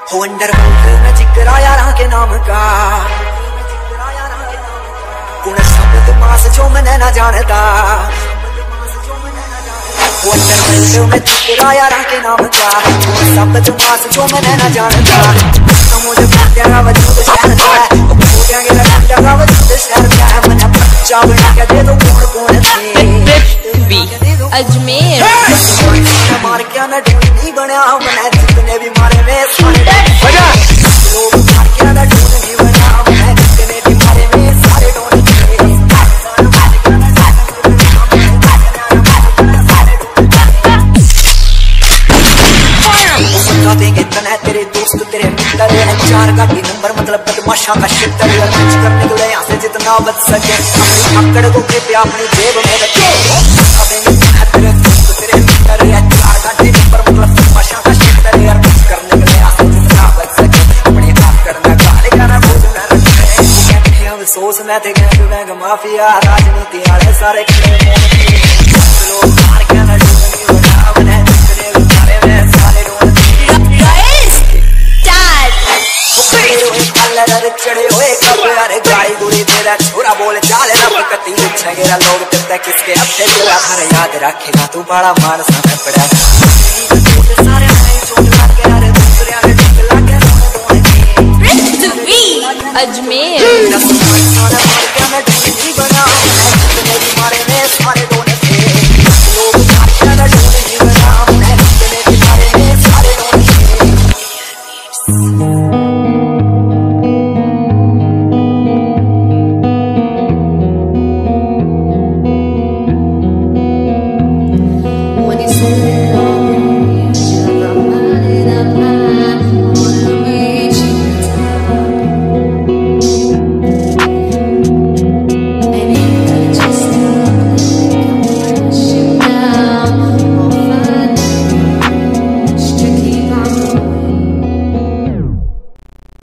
हो अंडरवर्ल्ड में जिक्र यारा के नाम का, कौन शब्द मास जो मैंने ना जानता। वो अंडरवर्ल्ड में जिक्र यारा के नाम का, कौन शब्द मास जो मैंने ना जानता। मुझे तेरा वजूद शहर का है, खोटियां के लड़का का वजूद शहर का है। मैंने बच्चा बना के दे दो कौन कौन थे अजमेर मार क्या ना ढूंढ नहीं बना। मैंने जितने भी मारे में सारे लोग मार क्या ना ढूंढ नहीं बना। मैंने जितने भी मारे में सारे ढूंढ देंगे तना तेरे दोस्त तेरे मित्र है। 4 गाड़ी नंबर मतलब बदमाशा का शिफ्टर करने के लिए यहाँ से जितना बच सके अपनी अकड़ को कृपया अपनी जेब में रखे। तेरे दोस्त तेरे मित्र है। 4 गाड़ी नंबर मतलब बदमाशा का शिफ्टर करने के लिए यहाँ से जितना बच सके अपनी अकड़ में गाली गाना भूलना रखे। अफसोस मैं थे बैंक माफिया राजनीति वाले सारे लोग मार के ना ढूंढनी बना। मैंने जितने भी मारे में सारे चढ़े हुए अरे गाड़ी गुड़ी तेरा छोरा बोल चाले रफकती छगेरा लोग तेरे किसके अपने तेरा हर याद रखेगा तू बड़ा मान समय पड़ा। सारे अजमेर